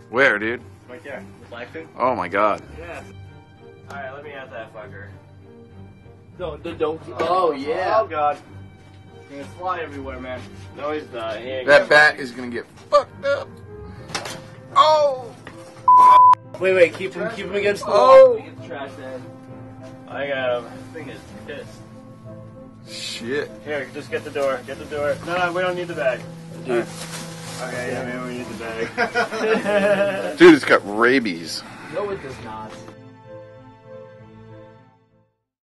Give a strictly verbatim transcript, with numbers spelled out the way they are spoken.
Where, dude? Right there. Reflection? Oh my god. Yeah. Alright, let me at that fucker. No, no, don't. Oh, yeah. Oh, God. He's gonna fly everywhere, man. No, he's not. He ain't That bat is gonna get fucked up. Oh! Wait, wait, keep him, keep him against the Oh. wall. Get the trash man. I got him. This thing is pissed. Shit. Here, just get the door. Get the door. No, no, we don't need the bag. Dude. Okay, yeah, maybe we need the bag. Dude, it's got rabies. No, it does not.